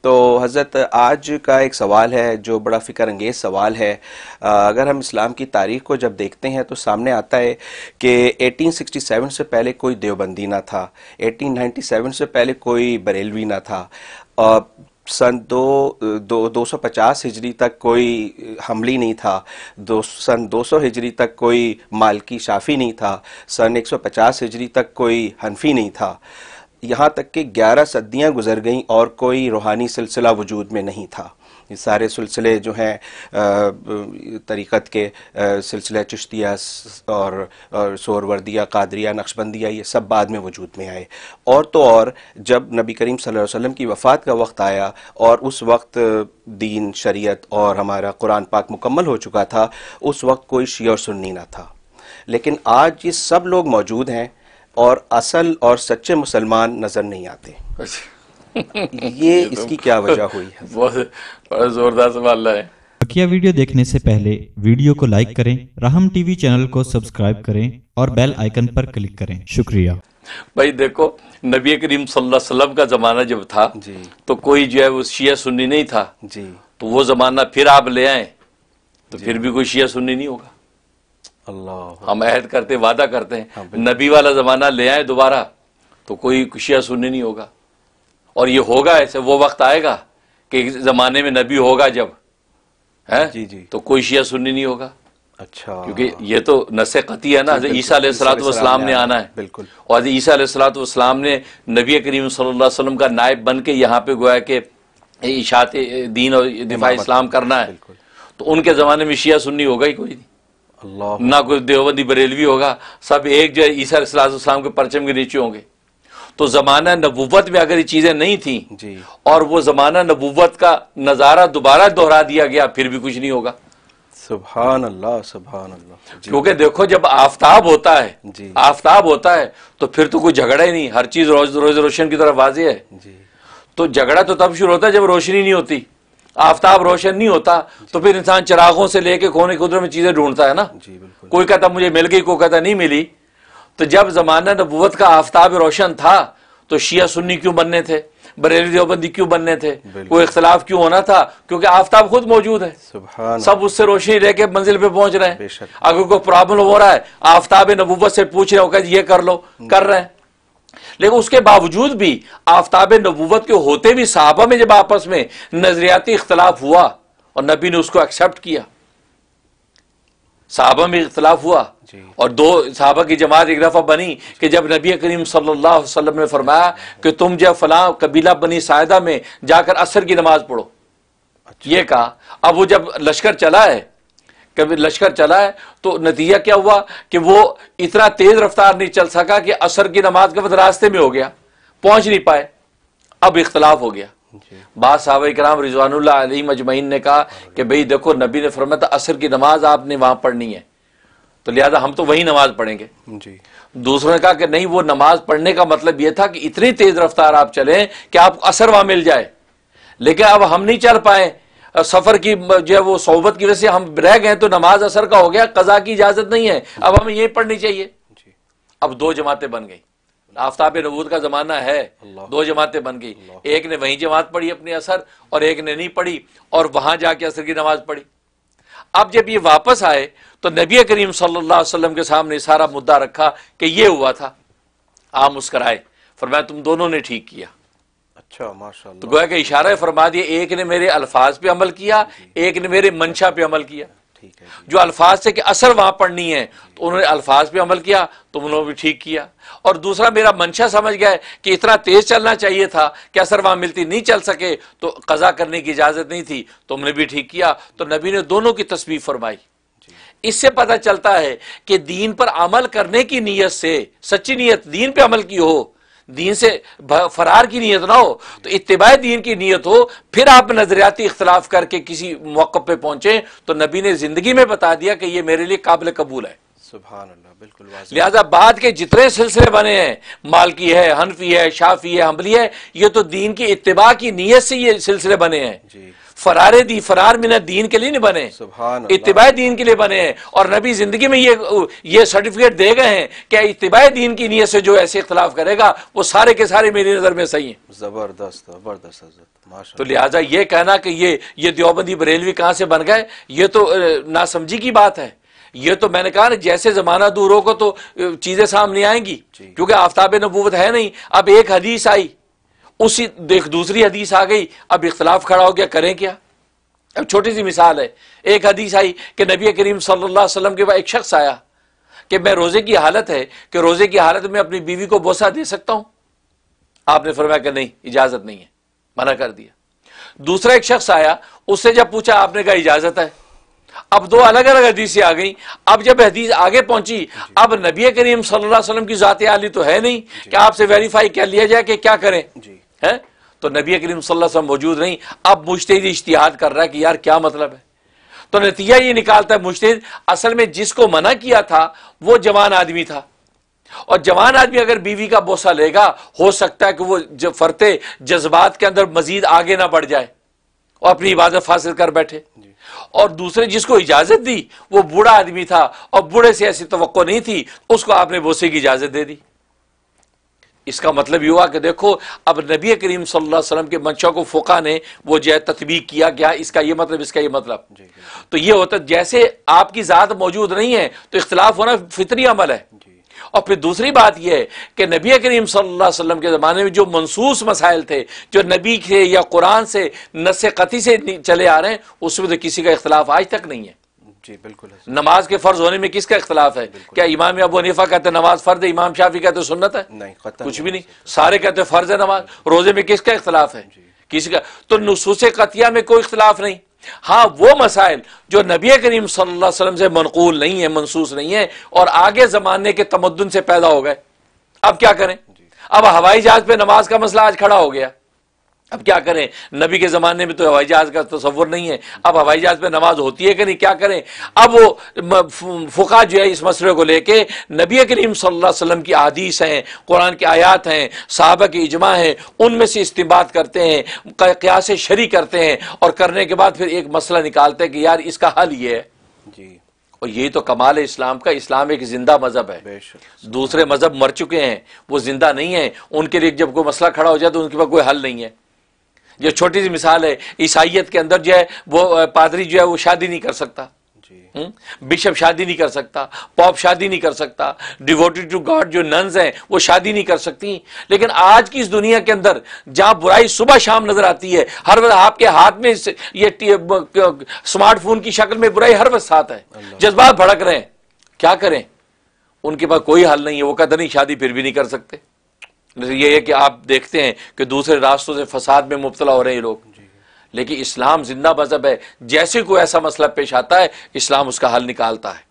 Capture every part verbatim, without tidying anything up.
تو حضرت آج کا ایک سوال ہے جو بڑا فکر انگیز سوال ہے. اگر ہم اسلام کی تاریخ کو جب دیکھتے ہیں تو سامنے آتا ہے کہ ایٹین سکسٹی سیون سے پہلے کوئی دیوبندی نہ تھا, ایٹین نائنٹی سیون سے پہلے کوئی بریلوی نہ تھا, اور سن دو دو دو سو پچاس ہجری تک کوئی حملی نہیں تھا, دو سن دو سو ہجری تک کوئی مالکی شافی نہیں تھا, سن ایک سو پچاس ہجری تک کوئی حنفی نہیں تھا, یہاں تک کہ گیارہ صدیاں گزر گئیں اور کوئی روحانی سلسلہ وجود میں نہیں تھا. یہ سارے سلسلے جو ہیں طریقت کے سلسلہ چشتیہ اور سہروردیہ, قادریہ, نقشبندیہ, یہ سب بعد میں وجود میں آئے. اور تو اور جب نبی کریم صلی اللہ علیہ وسلم کی وفات کا وقت آیا اور اس وقت دین, شریعت اور ہمارا قرآن پاک مکمل ہو چکا تھا, اس وقت کوئی شیعہ اور سنی نہ تھا. لیکن آج یہ سب لوگ موجود ہیں اور اصل اور سچے مسلمان نظر نہیں آتے. یہ اس کی کیا وجہ ہوئی ہے؟ بہت زوردار سوال ہے. بقیہ ویڈیو دیکھنے سے پہلے ویڈیو کو لائک کریں, رحم ٹی وی چینل کو سبسکرائب کریں اور بیل آئیکن پر کلک کریں. شکریہ. بھائی دیکھو, نبی کریم صلی اللہ علیہ وسلم کا زمانہ جب تھا جی تو کوئی جو ہے وہ شیعہ سنی نہیں تھا. جی تو وہ زمانہ پھر آپ لے آئیں تو پھر بھی کوئی شیعہ سنی نہیں ہوگا. اللہ, ہم عہد کرتے, وعدہ کرتے ہیں, نبی والا زمانہ لے آئیں دوبارہ تو کوئی شیعہ سنی نہیں ہوگا. اور یہ ہوگا ایسے, وہ وقت آئے گا کہ ایک زمانے میں نبی ہوگا جب ہے جی جی تو کوئی شیعہ سنی نہیں ہوگا. اچھا, کیونکہ یہ تو نص قطعی ہے نا, حضرت عیسیٰ علیہ الصلوۃ والسلام نے آنا ہے. بالکل. اور حضرت عیسیٰ علیہ الصلوۃ والسلام نے نبی کریم صلی اللہ علیہ وسلم کا نائب بن کے یہاں پہ گویا کہ اشاعت دین اور دفاع اسلام کرنا ہے. تو ان کے زمانے میں شیعہ سنی ہوگا ہی کوئی نہیں, اللہ, نہ کوئی دیوبندی بریلوی ہوگا, سب ایک جو ہے عیسیٰ علیہ السلام کے پرچم کے نیچے ہوں گے. تو زمانہ نبوت میں اگر یہ چیزیں نہیں تھیں جی اور وہ زمانہ نبوت کا نظارہ دوبارہ دہرا دیا گیا, پھر بھی کچھ نہیں ہوگا. سبحان اللہ, سبحان اللہ. جی. کیونکہ دیکھو جب آفتاب ہوتا ہے, جی آفتاب ہوتا ہے تو پھر تو کوئی جھگڑا ہی نہیں, ہر چیز روز روز روشن کی طرف واضح ہے. جی تو جھگڑا تو تب شروع ہوتا ہے جب روشنی نہیں ہوتی, آفتاب روشن نہیں ہوتا تو پھر انسان چراغوں سے لے کے کونے قدرت میں چیزیں ڈھونڈتا ہے نا. جی بالکل. کوئی کہتا مجھے مل گئی, کوئی کہتا نہیں ملی. تو جب زمانہ نبوت کا آفتاب روشن تھا تو شیعہ سنی کیوں بننے تھے, بریلوی دیوبندی کیوں بننے تھے, کوئی اختلاف کیوں ہونا تھا؟ کیونکہ آفتاب خود موجود ہے, سبحان سب اس سے روشنی لے کے منزل پہ پہنچ رہے ہیں. شک. اگر کوئی پرابلم ہو رہا ہے آفتاب نبوت سے پوچھ رہے ہو کہ یہ کر لو, کر رہے ہیں. لیکن اس کے باوجود بھی آفتاب نبوت کے ہوتے بھی صحابہ میں جب آپس میں نظریاتی اختلاف ہوا اور نبی نے اس کو ایکسپٹ کیا, صحابہ میں اختلاف ہوا جی. اور دو صحابہ کی جماعت ایک دفعہ بنی کہ جب نبی کریم صلی اللہ علیہ وسلم نے فرمایا کہ تم جب فلاں قبیلہ بنی ساعدہ میں جا کر عصر کی نماز پڑھو, یہ کہا. اب وہ جب لشکر چلا ہے, کبھی لشکر چلا ہے تو نتیجہ کیا ہوا کہ وہ اتنا تیز رفتار نہیں چل سکا کہ عصر کی نماز کے وقت راستے میں ہو گیا, پہنچ نہیں پائے. اب اختلاف ہو گیا. بعض صحابہ کرام رضوان اللہ علیہم اجمعین نے کہا کہ بھئی دیکھو نبی نے فرمایا تھا عصر کی نماز آپ نے وہاں پڑھنی ہے, تو لہذا ہم تو وہی نماز پڑھیں گے. جی. دوسروں نے کہا کہ نہیں, وہ نماز پڑھنے کا مطلب یہ تھا کہ اتنی تیز رفتار آپ چلیں کہ آپ کو عصر وہاں مل جائے, لیکن اب ہم نہیں چل پائے, سفر کی جو ہے وہ صحبت کی وجہ سے ہم رہ گئے تو نماز عصر کا ہو گیا, قضا کی اجازت نہیں ہے, اب ہمیں یہ پڑھنی چاہیے. اب دو جماعتیں بن گئی, آفتاب نبوت کا زمانہ ہے, دو جماعتیں بن گئی. ایک نے وہیں جماعت پڑھی اپنی عصر اور ایک نے نہیں پڑھی اور وہاں جا کے عصر کی نماز پڑھی. اب جب یہ واپس آئے تو نبی کریم صلی اللہ علیہ وسلم کے سامنے سارا مدعا رکھا کہ یہ ہوا تھا. آپ مسکرائے, فرمایا تم دونوں نے ٹھیک کیا. اچھا, ماشاءاللہ. تو گویا کہ اشارہ فرما دیا, ایک نے میرے الفاظ پہ عمل کیا, ایک نے میرے منشا پہ عمل کیا. جو الفاظ سے کہ اثر وہاں پڑھنی ہے تو انہوں نے الفاظ پہ عمل کیا, تو انہوں نے بھی ٹھیک کیا. اور دوسرا میرا منشا سمجھ گئے کہ اتنا تیز چلنا چاہیے تھا کہ اثر وہاں ملتی نہیں چل سکے تو قضا کرنے کی اجازت نہیں تھی, تو ہم نے بھی ٹھیک کیا. تو نبی نے دونوں کی تسبیح فرمائی. اس سے پتہ چلتا ہے کہ دین پر عمل کرنے کی نیت سے, سچی نیت دین پہ عمل کی ہو, دین سے فرار کی نیت نہ ہو, تو اتباع دین کی نیت ہو, پھر آپ نظریاتی اختلاف کر کے کسی موقع پہ پہنچیں تو نبی نے زندگی میں بتا دیا کہ یہ میرے لیے قابل قبول ہے. سبحان اللہ, بالکل واضح. لہذا بعد کے جتنے سلسلے بنے ہیں, مالکی ہے, حنفی ہے, شافعی ہے, حنبلی ہے, یہ تو دین کی اتباع کی نیت سے یہ سلسلے بنے ہیں. جی. فرار دی فرار من دین کے لیے نہیں بنے، اتباع دین کے لیے بنے ہیں، اور نبی زندگی میں یہ یہ سرٹیفکیٹ دے گئے ہیں کہ اتباع دین کی نیت سے جو ایسے اختلاف کرے گا وہ سارے کے سارے میری نظر میں صحیح ہیں۔ زبردست زبردست حضرت، تو لہٰذا یہ کہنا کہ یہ یہ دیوبندی بریلوی کہاں سے بن گئے، یہ تو ناسمجھی کی بات ہے۔ یہ تو میں نے کہا نا جیسے زمانہ دور ہوگا تو چیزیں سامنے آئیں گی، کیونکہ آفتاب نبوت ہے نہیں۔ اب ایک حدیث آئی، اسی دیکھ دوسری حدیث آ گئی، اب اختلاف کھڑا ہو گیا، کریں کیا؟ اب چھوٹی سی مثال ہے، ایک حدیث آئی کہ نبی کریم صلی اللہ علیہ وسلم کے بعد ایک شخص آیا کہ میں روزے کی حالت ہے کہ روزے کی حالت میں اپنی بیوی کو بوسہ دے سکتا ہوں؟ آپ نے فرمایا کہ نہیں، اجازت نہیں ہے، منع کر دیا۔ دوسرا ایک شخص آیا، اس سے جب پوچھا آپ نے کہا اجازت ہے۔ اب دو الگ الگ حدیثیں آ گئیں۔ اب جب حدیث آگے پہنچی، اب نبی کریم صلی اللہ علیہ وسلم کی ذات عالی تو ہے نہیں کہ آپ سے ویریفائی کر لیا جائے کہ کیا کریں، ہے تو نبی کریم صلی اللہ علیہ وسلم موجود نہیں۔ اب مجتہد اجتہاد کر رہا ہے کہ یار کیا مطلب ہے، تو نتیجہ یہ نکالتا ہے مجتہد اصل میں جس کو منع کیا تھا وہ جوان آدمی تھا، اور جوان آدمی اگر بیوی کا بوسہ لے گا ہو سکتا ہے کہ وہ فرتے جذبات کے اندر مزید آگے نہ بڑھ جائے اور اپنی عبادت فاسد کر بیٹھے۔ اور دوسرے جس کو اجازت دی وہ بوڑھا آدمی تھا، اور بوڑھے سے ایسی توقع نہیں تھی، اس کو آپ نے بوسے کی اجازت دے دی۔ اس کا مطلب یہ ہوا کہ دیکھو اب نبی کریم صلی اللہ علیہ وسلم کے منشا کو فقہ نے وہ جو ہے تطبیق کیا گیا، اس کا یہ مطلب، اس کا یہ مطلب۔ تو یہ ہوتا جیسے آپ کی ذات موجود نہیں ہے تو اختلاف ہونا فطری عمل ہے۔ اور پھر دوسری بات یہ ہے کہ نبی کریم صلی اللہ علیہ وسلم کے زمانے میں جو منصوص مسائل تھے، جو نبی کے یا قرآن سے نص قطعی سے چلے آ رہے ہیں، اس میں تو کسی کا اختلاف آج تک نہیں ہے۔ جی بالکل۔ نماز کے فرض ہونے میں کس کا اختلاف ہے؟ کیا امام ابو حنیفہ کہتے ہیں نماز فرض ہے، امام شافعی کہتے ہیں سنت ہے؟ نہیں، کچھ بھی نہیں، سارے کہتے ہیں فرض ہے نماز۔ روزے میں کس کا اختلاف ہے؟ کسی کا۔ تو نصوص قطعیہ میں کوئی اختلاف نہیں۔ ہاں وہ مسائل جو نبی کریم صلی اللہ علیہ وسلم سے منقول نہیں ہے، منصوص نہیں ہے، اور آگے زمانے کے تمدن سے پیدا ہو گئے، اب کیا کریں؟ اب ہوائی جہاز پہ نماز کا مسئلہ آج کھڑا ہو گیا، اب کیا کریں؟ نبی کے زمانے میں تو ہوائی جہاز کا تصور نہیں ہے، اب ہوائی جہاز پہ نماز ہوتی ہے کہ نہیں، کیا کریں؟ اب وہ فقہ جو ہے اس مسئلے کو لے کے نبی کریم صلی اللہ علیہ وسلم کی احادیث ہیں، قرآن کی آیات ہیں، صحابہ کی اجماع ہیں، ان میں سے استنباط کرتے ہیں، قیاس شرعی کرتے ہیں، اور کرنے کے بعد پھر ایک مسئلہ نکالتے ہیں کہ یار اس کا حل یہ ہے۔ جی، اور یہی تو کمال ہے اسلام کا۔ اسلام ایک زندہ مذہب ہے، دوسرے مذہب مر چکے ہیں، وہ زندہ نہیں ہیں، ان کے لیے جب کوئی مسئلہ کھڑا ہو جائے تو ان کے پاس کوئی حل نہیں ہے۔ یہ چھوٹی سی مثال ہے، عیسائیت کے اندر جو ہے وہ پادری جو ہے وہ شادی نہیں کر سکتا، بشپ شادی نہیں کر سکتا، پوپ شادی نہیں کر سکتا، ڈیووٹی ٹو گاڈ جو ننز ہیں وہ شادی نہیں کر سکتی۔ لیکن آج کی اس دنیا کے اندر جہاں برائی صبح شام نظر آتی ہے، ہر وقت آپ کے ہاتھ میں یہ اسمارٹ فون کی شکل میں برائی ہر وقت ساتھ ہے، جذبات بھڑک رہے ہیں، کیا کریں؟ ان کے پاس کوئی حل نہیں ہے، وہ کہتے نہیں شادی پھر بھی نہیں کر سکتے۔ یہ ہے کہ آپ دیکھتے ہیں کہ دوسرے راستوں سے فساد میں مبتلا ہو رہے ہیں لوگ، لیکن اسلام زندہ مذہب ہے۔ جیسے کوئی ایسا مسئلہ پیش آتا ہے اسلام اس کا حل نکالتا ہے،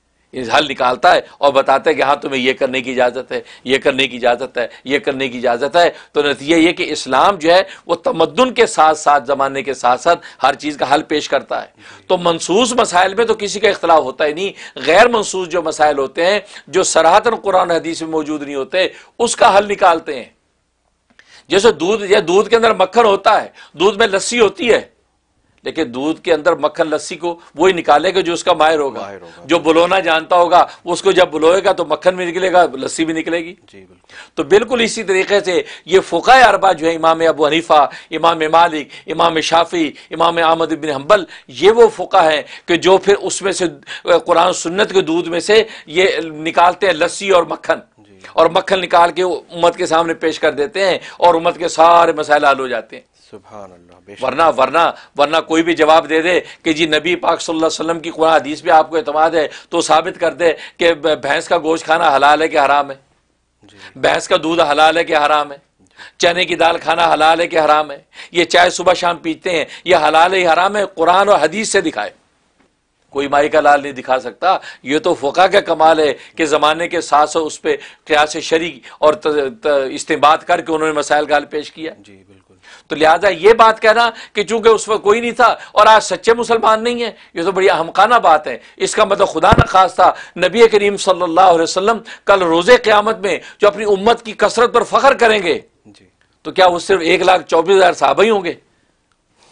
حل نکالتا ہے اور بتاتا ہے کہ ہاں تمہیں یہ کرنے کی اجازت ہے، یہ کرنے کی اجازت ہے، یہ کرنے کی اجازت ہے۔ تو نتیجہ یہ کہ اسلام جو ہے وہ تمدن کے ساتھ ساتھ، زمانے کے ساتھ ساتھ ہر چیز کا حل پیش کرتا ہے۔ تو منصوص مسائل میں تو کسی کا اختلاف ہوتا ہی نہیں، غیر منصوص جو مسائل ہوتے ہیں، جو صراحتاً قرآن حدیث میں موجود نہیں ہوتے، اس کا حل نکالتے ہیں۔ جیسے دودھ، یا دودھ کے اندر مکھن ہوتا ہے، دودھ میں لسی ہوتی ہے، لیکن دودھ کے اندر مکھن لسی کو وہی نکالے گا جو اس کا ماہر ہوگا، جو بلونا جانتا ہوگا، اس کو جب بلوئے گا تو مکھن بھی نکلے گا، لسی بھی نکلے گی۔ تو بالکل اسی طریقے سے یہ فقہ اربعہ جو ہے، امام ابو حنیفہ، امام مالک، امام شافعی، امام احمد بن حنبل، یہ وہ فقہ ہیں کہ جو پھر اس میں سے قرآن سنت کے دودھ میں سے یہ نکالتے ہیں لسی اور مکھن، اور مکھن نکال کے امت کے سامنے پیش کر دیتے ہیں، اور امت کے سارے مسائل حل ہو جاتے ہیں۔ سبحان اللہ۔ ورنہ ورنہ ورنہ کوئی بھی جواب دے دے کہ جی نبی پاک صلی اللہ علیہ وسلم کی قرآن حدیث پہ آپ کو اعتماد ہے تو ثابت کر دے کہ بھینس کا گوشت کھانا حلال ہے کہ حرام ہے، بھینس کا دودھ حلال ہے کہ حرام ہے، چنے کی دال کھانا حلال ہے کہ حرام ہے، یہ چائے صبح شام پیتے ہیں یہ حلال ہے حرام ہے، قرآن اور حدیث سے دکھائے۔ کوئی مائی کا لال نہیں دکھا سکتا۔ یہ تو فقہ کا کمال ہے کہ زمانے کے ساتھ ساتھ اس پہ قیاس شرعی اور استنباط کر کے انہوں نے مسائل کا حل پیش کیا۔ جی بالکل۔ تو لہذا یہ بات کہنا کہ چونکہ اس وقت کوئی نہیں تھا اور آج سچے مسلمان نہیں ہیں، یہ تو بڑی احمقانہ بات ہے۔ اس کا مطلب خدا نہ خواستہ نبی کریم صلی اللہ علیہ وسلم کل روز قیامت میں جو اپنی امت کی کثرت پر فخر کریں گے، تو کیا وہ صرف ایک لاکھ چوبیس ہزار صحابہ ہی ہوں گے؟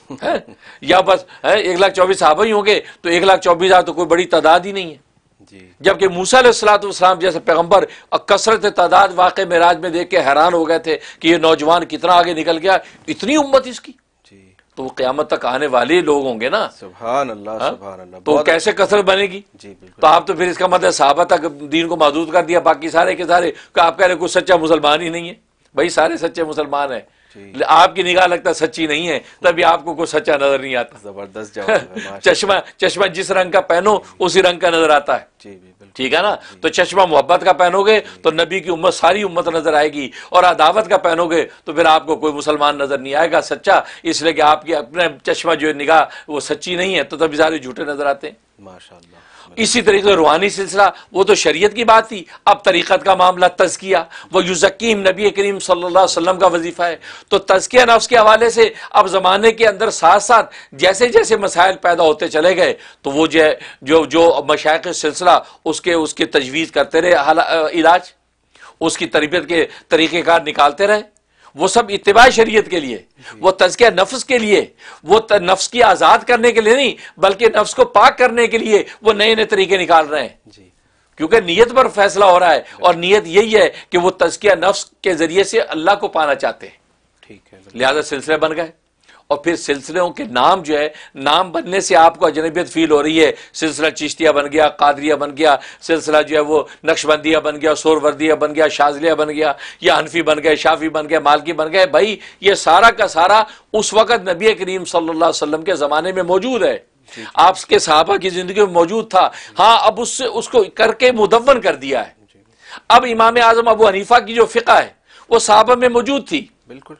یا بس ایک لاکھ چوبیس صحابہ ہی ہوں گے تو ایک لاکھ چوبیس ہزار تو کوئی بڑی تعداد ہی نہیں ہے. جبکہ موسیٰ علیہ الصلوۃ والسلام جیسے پیغمبر کثرت تعداد واقع معراج میں دیکھ کے حیران ہو گئے تھے کہ یہ نوجوان کتنا آگے نکل گیا, اتنی امت اس کی. تو وہ قیامت تک آنے والے لوگ ہوں گے نا. سبحان اللہ سبحان اللہ. تو کیسے کثرت بنے گی؟ تو آپ تو پھر اس کا مطلب صحابہ تک دین کو محدود کر دیا, باقی سارے کے سارے کہ آپ کہہ رہے کوئی سچا مسلمان ہی نہیں ہے. بھائی سارے سچے مسلمان ہیں, آپ کی نگاہ لگتا سچی نہیں ہے تبھی آپ کو کوئی سچا نظر نہیں آتا. زبردست جواب. چشمہ چشمہ جس رنگ کا پہنو اسی رنگ کا نظر آتا ہے, ٹھیک ہے نا. تو چشمہ محبت کا پہنو گے تو نبی کی امت ساری امت نظر آئے گی, اور عداوت کا پہنو گے تو پھر آپ کو کوئی مسلمان نظر نہیں آئے گا سچا, اس لیے کہ آپ کی اپنے چشمہ جو نگاہ وہ سچی نہیں ہے, تو تبھی سارے جھوٹے نظر آتے ہیں. ماشاءاللہ. اسی طریقے سے روحانی سلسلہ وہ تو شریعت کی بات تھی, اب طریقت کا معاملہ تزکیہ وہ یزکیم نبی کریم صلی اللہ علیہ وسلم کا وظیفہ ہے. تو تزکیہ نفس کے حوالے سے اب زمانے کے اندر ساتھ ساتھ جیسے جیسے مسائل پیدا ہوتے چلے گئے تو وہ جو جو جو مشائخ سلسلہ اس کے اس کی تجویز کرتے رہے, علاج اس کی تربیت کے طریقہ کار نکالتے رہے, وہ سب اتباع شریعت کے لیے, وہ تزکیہ نفس کے لیے, وہ نفس کی آزاد کرنے کے لیے نہیں بلکہ نفس کو پاک کرنے کے لیے وہ نئے نئے طریقے نکال رہے ہیں. کیونکہ نیت پر فیصلہ ہو رہا ہے, اور نیت یہی ہے کہ وہ تزکیہ نفس کے ذریعے سے اللہ کو پانا چاہتے ہیں. لہذا سلسلے بن گئے, اور پھر سلسلوں کے نام جو ہے, نام بننے سے آپ کو اجنبیت فیل ہو رہی ہے. سلسلہ چشتیہ بن گیا, قادریہ بن گیا, سلسلہ جو ہے وہ نقشبندیہ بن گیا, سوروردیہ بن گیا, شاذلیہ بن گیا, یا حنفی بن گئے, شافی بن گئے, مالکی بن گئے. بھائی یہ سارا کا سارا اس وقت نبی کریم صلی اللہ علیہ وسلم کے زمانے میں موجود ہے, آپ کے صحابہ کی زندگی میں موجود تھا. ہاں اب اس سے اس کو کر کے مدون کر دیا ہے. اب امام اعظم ابو حنیفہ کی جو فقہ ہے وہ صحابہ میں موجود تھی, بالکل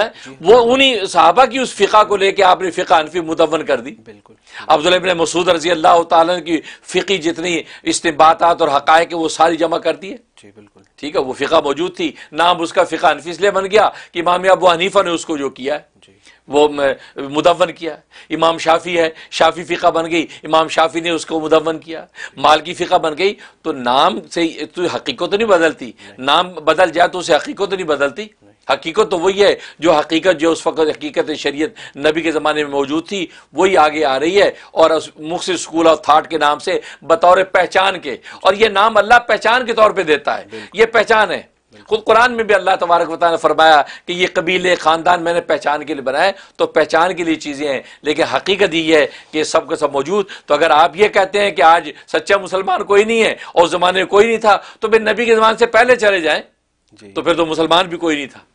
وہ انہی صحابہ کی اس فقہ کو لے کے آپ نے فقہ حنفی مدون کر دی. بالکل. عبداللہ ابن مسعود رضی اللہ تعالیٰ کی فقی جتنی استنباطات اور حقائق وہ ساری جمع کر دی ہے. جی بالکل ٹھیک ہے, وہ فقہ موجود تھی, نام اس کا فقہ حنفی اس لیے بن گیا کہ امام ابو حنیفہ نے اس کو جو کیا ہے وہ مدون کیا. امام شافی ہے, شافی فقہ بن گئی, امام شافی نے اس کو مدون کیا. مالکی فقہ بن گئی. تو نام سے تو حقیقت تو نہیں بدلتی, نام بدل جائے تو اسے حقیقت تو نہیں بدلتی. حقیقت تو وہی ہے جو حقیقت جو اس وقت حقیقت شریعت نبی کے زمانے میں موجود تھی وہی آگے آ رہی ہے, اور مختلف اسکول آف تھاٹ کے نام سے بطور پہچان کے, اور یہ نام اللہ پہچان کے طور پہ دیتا ہے, یہ پہچان ہے. خود قرآن میں بھی اللہ تبارک و تعالیٰ نے فرمایا کہ یہ قبیلے خاندان میں نے پہچان کے لیے بنائے, تو پہچان کے لیے چیزیں ہیں, لیکن حقیقت یہ ہے کہ یہ سب کا سب موجود. تو اگر آپ یہ کہتے ہیں کہ آج سچا مسلمان کوئی نہیں ہے اور زمانے میں کوئی نہیں تھا, تو پھر نبی کے زمانے سے پہلے چلے جائیں تو پھر تو مسلمان بھی کوئی نہیں تھا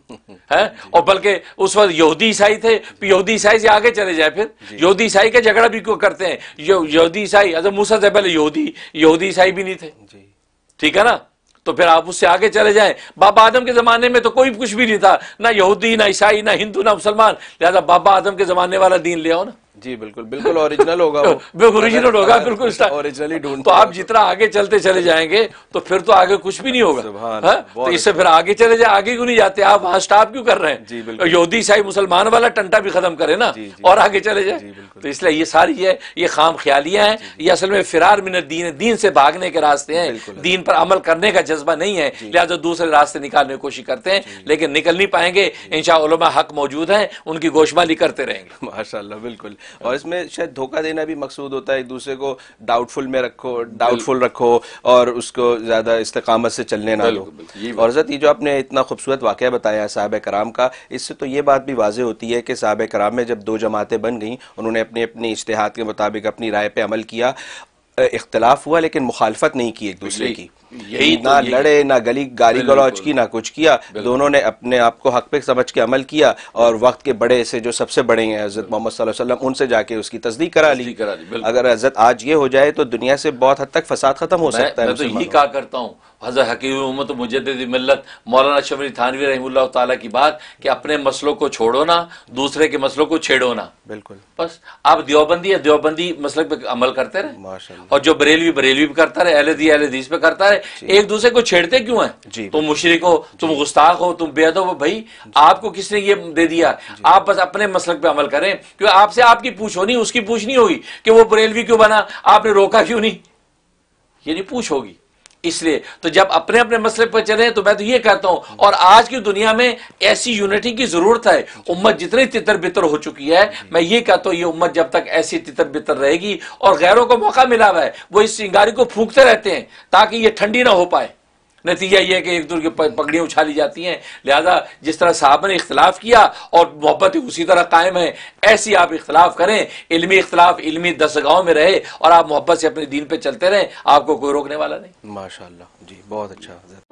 ہے, اور بلکہ اس وقت یہودی عیسائی تھے, یہودی عیسائی سے آگے چلے جائے. پھر یہودی عیسائی کا جھگڑا بھی کیوں کرتے ہیں؟ یہودی عیسائی حضرت موسیٰ سے پہلے یہودی یہودی عیسائی بھی نہیں تھے, ٹھیک ہے نا. تو پھر آپ اس سے آگے چلے جائیں. بابا آدم کے زمانے میں تو کوئی کچھ بھی نہیں تھا, نہ یہودی نہ عیسائی نہ ہندو نہ مسلمان, لہذا بابا آدم کے زمانے والا دین لے آؤ نا. جی بالکل بالکل اوریجنل ہوگا, بالکل اوریجنل ہوگا, بالکل اوریجنلی ڈھونڈ. تو آپ جتنا آگے چلتے چلے جائیں گے تو پھر تو آگے کچھ بھی نہیں ہوگا. تو اس سے پھر آگے چلے جائیں, آگے کیوں نہیں جاتے آپ, وہاں سٹاپ کیوں کر رہے ہیں؟ یہودی عیسائی مسلمان والا ٹنٹا بھی ختم کرے نا اور آگے چلے جائیں. تو اس لیے یہ ساری ہے یہ خام خیالیاں ہیں, یہ اصل میں فرار من الدین, دین سے بھاگنے کے راستے ہیں, دین پر عمل کرنے کا جذبہ نہیں ہے, لہٰذا دوسرے راستے نکالنے کی کوشش کرتے ہیں, لیکن نکل نہیں پائیں گے. انشاءاللہ علماء حق موجود ہیں, ان کی گوشمالی کرتے رہیں گے. ماشاءاللہ بالکل. اور اس میں شاید دھوکہ دینا بھی مقصود ہوتا ہے, ایک دوسرے کو ڈاؤٹ فل میں رکھو, ڈاؤٹ فل رکھو اور اس کو زیادہ استقامت سے چلنے نہ دو. اور حضرت یہ جو آپ نے اتنا خوبصورت واقعہ بتایا ہے صحابہ کرام کا, اس سے تو یہ بات بھی واضح ہوتی ہے کہ صحابہ کرام میں جب دو جماعتیں بن گئیں, انہوں نے اپنے اپنی اجتہاد کے مطابق اپنی رائے پہ عمل کیا, اختلاف ہوا لیکن مخالفت نہیں کی ایک دوسرے کی, یہی نہ لڑے نہ گلی گالی گلوچ کی نہ کچھ کیا, دونوں نے اپنے آپ کو حق پہ سمجھ کے عمل کیا, اور وقت کے بڑے سے جو سب سے بڑے ہیں حضرت محمد صلی اللہ علیہ وسلم, ان سے جا کے اس کی تصدیق کرا لی. اگر حضرت آج یہ ہو جائے تو دنیا سے بہت حد تک فساد ختم ہو سکتا ہے. میں تو یہی کہا کرتا ہوں حضرت حکیم امت مجدد ملت مولانا اشرف علی تھانوی رحمہ اللہ تعالیٰ کی بات کہ اپنے مسئلوں کو چھوڑو نا, دوسرے کے مسئلوں کو چھیڑو نا. بالکل. بس آپ دیوبندی ہے, دیوبندی مسئلے پہ عمل کرتے رہے, اور جو بریلوی بریلوی بھی کرتا رہے, اہل حدیث اہل حدیث پہ کرتا رہے. ایک دوسرے کو چھیڑتے کیوں ہیں؟ تم مشرک ہو, تم گستاخ ہو, تم بے ادب ہو. بھائی آپ کو کس نے یہ دے دیا؟ آپ بس اپنے مسلک پہ عمل کریں, کیونکہ آپ سے آپ کی پوچھ ہونی, اس کی پوچھ نہیں ہوگی کہ وہ بریلوی کیوں بنا, آپ نے روکا کیوں نہیں, یہ نہیں پوچھ ہوگی. اس لیے تو جب اپنے اپنے مسئلے پر چلیں تو میں تو یہ کہتا ہوں، اور آج کی دنیا میں ایسی یونٹی کی ضرورت ہے، امت جتنی تتر بتر ہو چکی ہے، میں یہ کہتا ہوں یہ امت جب تک ایسی تتر بتر رہے گی اور غیروں کو موقع ملا ہوا ہے وہ اس چنگاری کو پھونکتے رہتے ہیں تاکہ یہ ٹھنڈی نہ ہو پائے، نتیجہ یہ ہے کہ ایک دوسرے کی پگڑیاں اچھالی جاتی ہیں۔ لہذا جس طرح صحابہ نے اختلاف کیا اور محبت اسی طرح قائم ہے، ایسی آپ اختلاف کریں، علمی اختلاف علمی دستگاہوں میں رہے اور آپ محبت سے اپنے دین پہ چلتے رہیں، آپ کو کوئی روکنے والا نہیں۔ ماشاءاللہ، جی بہت اچھا۔